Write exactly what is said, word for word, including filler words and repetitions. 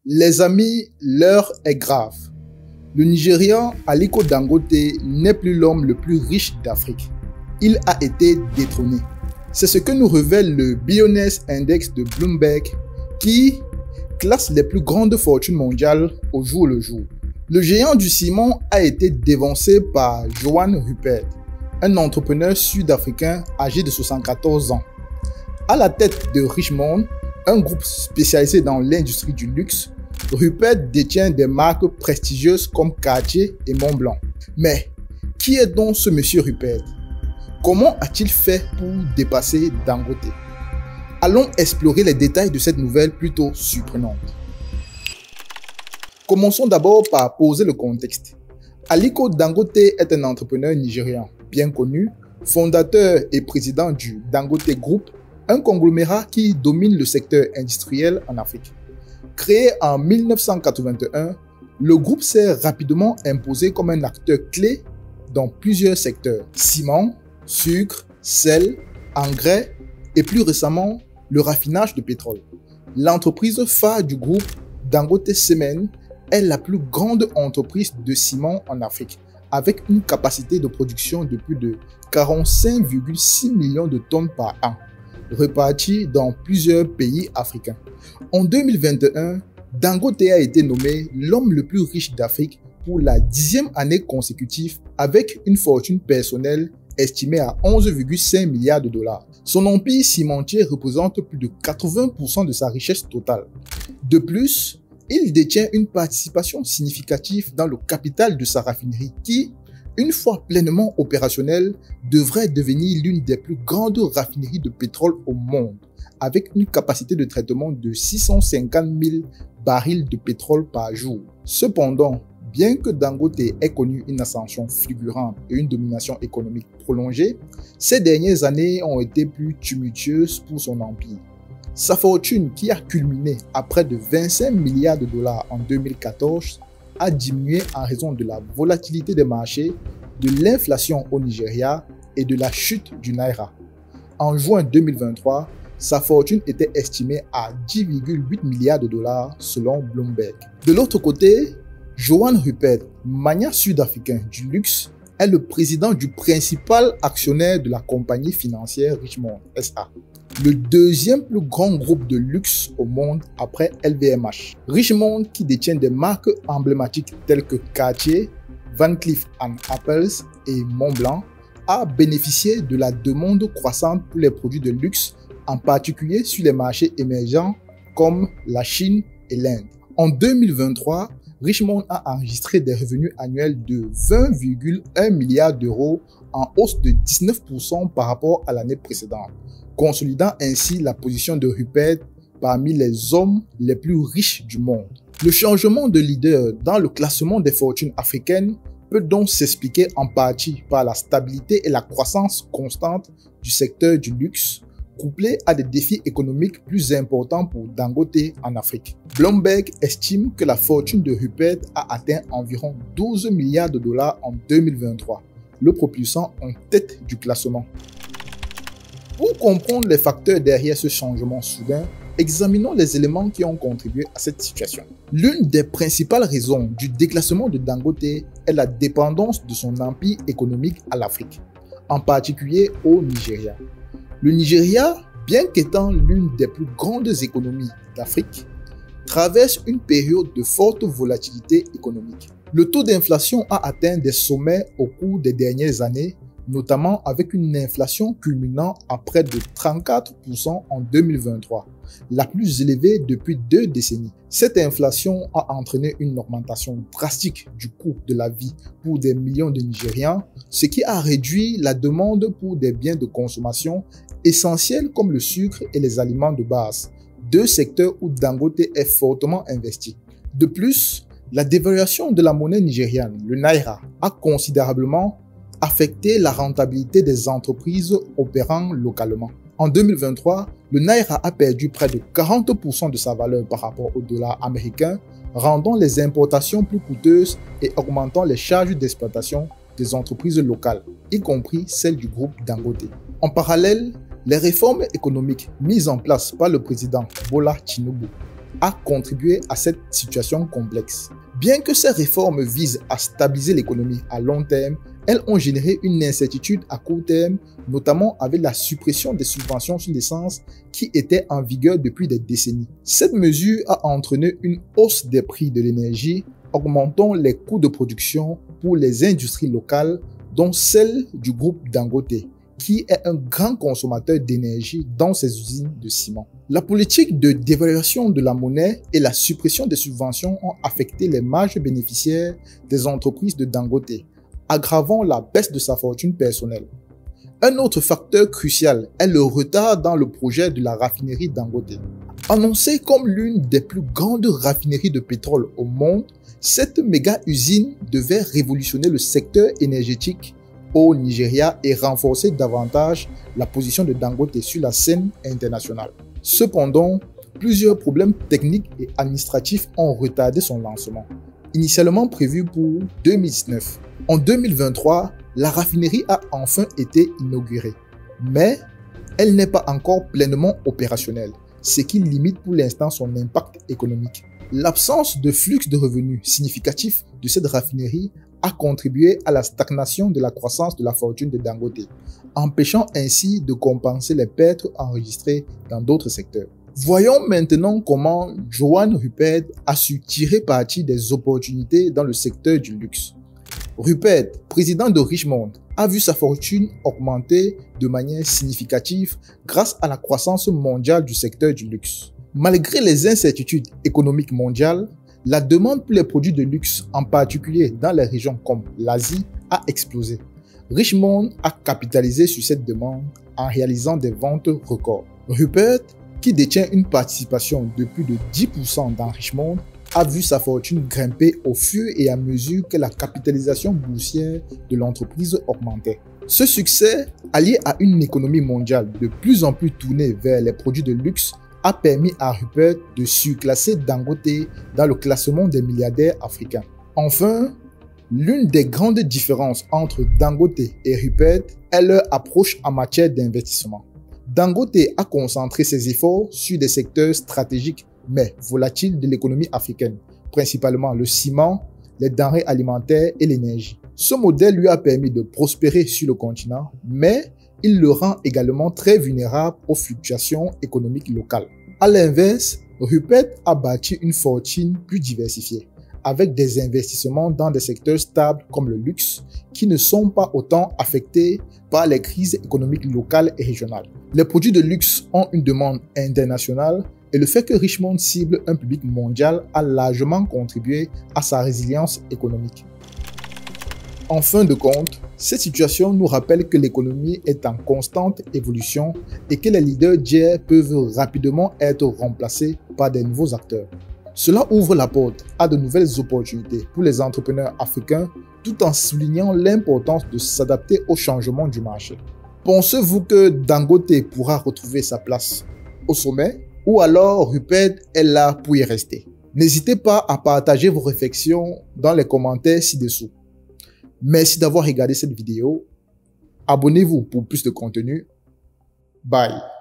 Les amis, l'heure est grave. Le Nigérian Aliko Dangote n'est plus l'homme le plus riche d'Afrique. Il a été détrôné. C'est ce que nous révèle le Billionaires Index de Bloomberg qui classe les plus grandes fortunes mondiales au jour le jour. Le géant du ciment a été dévancé par Johan Rupert, un entrepreneur sud-africain âgé de soixante-quatorze ans. À la tête de Richemont, un groupe spécialisé dans l'industrie du luxe, Rupert détient des marques prestigieuses comme Cartier et Montblanc. Mais qui est donc ce monsieur Rupert? Comment a-t-il fait pour dépasser Dangote? Allons explorer les détails de cette nouvelle plutôt surprenante. Commençons d'abord par poser le contexte. Aliko Dangote est un entrepreneur nigérian bien connu, fondateur et président du Dangote Group, un conglomérat qui domine le secteur industriel en Afrique. Créé en mille neuf cent quatre-vingt-un, le groupe s'est rapidement imposé comme un acteur clé dans plusieurs secteurs: ciment, sucre, sel, engrais et plus récemment le raffinage de pétrole. L'entreprise phare du groupe, Dangote Cement, est la plus grande entreprise de ciment en Afrique, avec une capacité de production de plus de quarante-cinq virgule six millions de tonnes par an, réparties dans plusieurs pays africains. En deux mille vingt et un, Dangote a été nommé l'homme le plus riche d'Afrique pour la dixième année consécutive avec une fortune personnelle estimée à onze virgule cinq milliards de dollars. Son empire cimentier représente plus de quatre-vingts pour cent de sa richesse totale. De plus, il détient une participation significative dans le capital de sa raffinerie qui, une fois pleinement opérationnelle, devrait devenir l'une des plus grandes raffineries de pétrole au monde, avec une capacité de traitement de six cent cinquante mille barils de pétrole par jour. Cependant, bien que Dangote ait connu une ascension fulgurante et une domination économique prolongée, ces dernières années ont été plus tumultueuses pour son empire. Sa fortune, qui a culminé à près de vingt-cinq milliards de dollars en deux mille quatorze, a diminué en raison de la volatilité des marchés, de l'inflation au Nigeria et de la chute du Naira. En juin deux mille vingt-trois, sa fortune était estimée à dix virgule huit milliards de dollars selon Bloomberg. De l'autre côté, Johan Rupert, magnat sud-africain du luxe, est le président du principal actionnaire de la compagnie financière Richemont S A, le deuxième plus grand groupe de luxe au monde après L V M H. Richemont, qui détient des marques emblématiques telles que Cartier, Van Cleef and Arpels et Montblanc, a bénéficié de la demande croissante pour les produits de luxe, en particulier sur les marchés émergents comme la Chine et l'Inde. En deux mille vingt-trois, Richemont a enregistré des revenus annuels de vingt virgule un milliards d'euros, en hausse de dix-neuf pour cent par rapport à l'année précédente, consolidant ainsi la position de Rupert parmi les hommes les plus riches du monde. Le changement de leader dans le classement des fortunes africaines peut donc s'expliquer en partie par la stabilité et la croissance constante du secteur du luxe, couplé à des défis économiques plus importants pour Dangote en Afrique. Bloomberg estime que la fortune de Rupert a atteint environ douze milliards de dollars en deux mille vingt-trois, le propulsant en tête du classement. Pour comprendre les facteurs derrière ce changement soudain, examinons les éléments qui ont contribué à cette situation. L'une des principales raisons du déclassement de Dangote est la dépendance de son empire économique à l'Afrique, en particulier au Nigeria. Le Nigeria, bien qu'étant l'une des plus grandes économies d'Afrique, traverse une période de forte volatilité économique. Le taux d'inflation a atteint des sommets au cours des dernières années, notamment avec une inflation culminant à près de trente-quatre pour cent en deux mille vingt-trois, la plus élevée depuis deux décennies. Cette inflation a entraîné une augmentation drastique du coût de la vie pour des millions de Nigérians, ce qui a réduit la demande pour des biens de consommation essentiels comme le sucre et les aliments de base, deux secteurs où Dangote est fortement investi. De plus, la dévaluation de la monnaie nigériane, le Naira, a considérablement affecté la rentabilité des entreprises opérant localement. En deux mille vingt-trois, le Naira a perdu près de quarante pour cent de sa valeur par rapport au dollar américain, rendant les importations plus coûteuses et augmentant les charges d'exploitation des entreprises locales, y compris celles du groupe Dangote. En parallèle, les réformes économiques mises en place par le président Bola Tinubu a contribué à cette situation complexe. Bien que ces réformes visent à stabiliser l'économie à long terme, elles ont généré une incertitude à court terme, notamment avec la suppression des subventions sur l'essence qui étaient en vigueur depuis des décennies. Cette mesure a entraîné une hausse des prix de l'énergie, augmentant les coûts de production pour les industries locales, dont celle du groupe Dangote, qui est un grand consommateur d'énergie dans ses usines de ciment. La politique de dévaluation de la monnaie et la suppression des subventions ont affecté les marges bénéficiaires des entreprises de Dangote, aggravant la baisse de sa fortune personnelle. Un autre facteur crucial est le retard dans le projet de la raffinerie Dangote. Annoncée comme l'une des plus grandes raffineries de pétrole au monde, cette méga-usine devait révolutionner le secteur énergétique au Nigeria et renforcer davantage la position de Dangote sur la scène internationale. Cependant, plusieurs problèmes techniques et administratifs ont retardé son lancement. Initialement prévu pour deux mille dix-neuf, en deux mille vingt-trois, la raffinerie a enfin été inaugurée, mais elle n'est pas encore pleinement opérationnelle, ce qui limite pour l'instant son impact économique. L'absence de flux de revenus significatif de cette raffinerie a contribué à la stagnation de la croissance de la fortune de Dangote, empêchant ainsi de compenser les pertes enregistrées dans d'autres secteurs. Voyons maintenant comment Johan Rupert a su tirer parti des opportunités dans le secteur du luxe. Rupert, président de Richemont, a vu sa fortune augmenter de manière significative grâce à la croissance mondiale du secteur du luxe. Malgré les incertitudes économiques mondiales, la demande pour les produits de luxe, en particulier dans les régions comme l'Asie, a explosé. Richemont a capitalisé sur cette demande en réalisant des ventes records. Rupert, qui détient une participation de plus de dix pour cent dans Richemont, a vu sa fortune grimper au fur et à mesure que la capitalisation boursière de l'entreprise augmentait. Ce succès, allié à une économie mondiale de plus en plus tournée vers les produits de luxe, a permis à Rupert de surclasser Dangote dans le classement des milliardaires africains. Enfin, l'une des grandes différences entre Dangote et Rupert est leur approche en matière d'investissement. Dangote a concentré ses efforts sur des secteurs stratégiques mais volatiles de l'économie africaine, principalement le ciment, les denrées alimentaires et l'énergie. Ce modèle lui a permis de prospérer sur le continent, mais il le rend également très vulnérable aux fluctuations économiques locales. À l'inverse, Rupert a bâti une fortune plus diversifiée, avec des investissements dans des secteurs stables comme le luxe, qui ne sont pas autant affectés par les crises économiques locales et régionales. Les produits de luxe ont une demande internationale et le fait que Richemont cible un public mondial a largement contribué à sa résilience économique. En fin de compte, cette situation nous rappelle que l'économie est en constante évolution et que les leaders d'hier peuvent rapidement être remplacés par des nouveaux acteurs. Cela ouvre la porte à de nouvelles opportunités pour les entrepreneurs africains tout en soulignant l'importance de s'adapter aux changements du marché. Pensez-vous que Dangote pourra retrouver sa place au sommet ou alors Rupert est là pour y rester? N'hésitez pas à partager vos réflexions dans les commentaires ci-dessous. Merci d'avoir regardé cette vidéo. Abonnez-vous pour plus de contenu. Bye.